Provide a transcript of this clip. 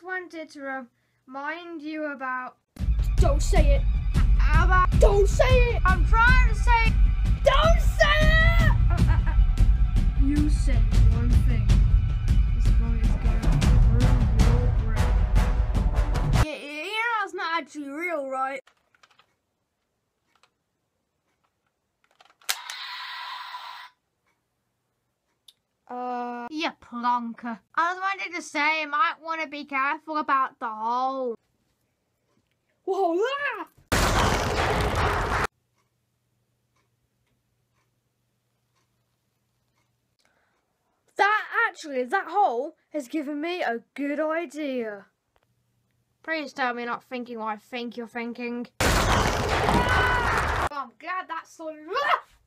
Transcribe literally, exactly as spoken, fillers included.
wanted to remind you about... Don't say it! About... Don't say it! I'm trying to say... Don't say it! Uh, uh, uh, you say one thing. This boy is going through your brain. Yeah, you know that's not actually real, right? Uh, you plonker. I just wanted to say you might want to be careful about the hole. Whoa, ah! That actually, that hole has given me a good idea. Please tell me you're not thinking what I think you're thinking. Oh, I'm glad that's sorted.